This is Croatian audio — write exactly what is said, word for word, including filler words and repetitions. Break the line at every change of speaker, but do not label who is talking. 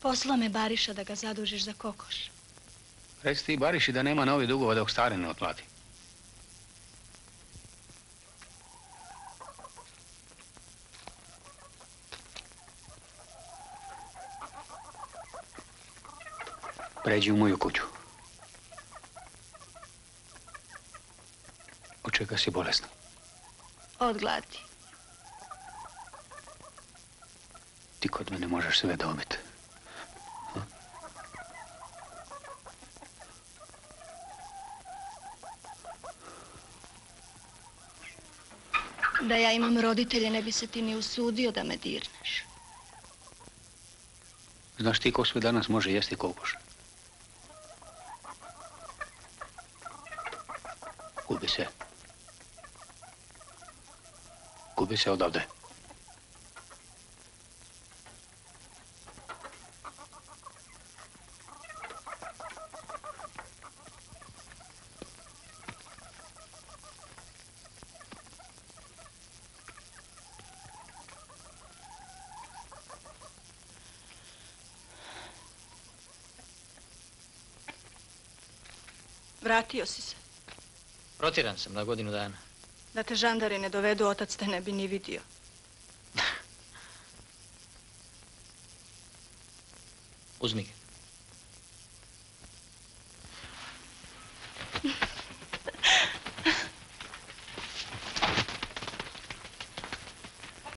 Poslao me Bariša da ga zadužiš za kokoš.
Reci ti Bariši da nema novih dugova dok stare ne otplati. Pređi u moju kuću. Od čega si bolesna?
Od gladi.
Ti kod mene možeš sve dobiti.
Da ja imam roditelje, ne bi se ti ni usudio da me dirneš.
Znaš ti ko sve danas može jesti kokoš? Gubi se. Gubi se odavde.
Vratio si se.
Protjeran sam na godinu dana.
Da te žandari ne dovedu, otac te ne bi ni vidio.
Uzmi ga.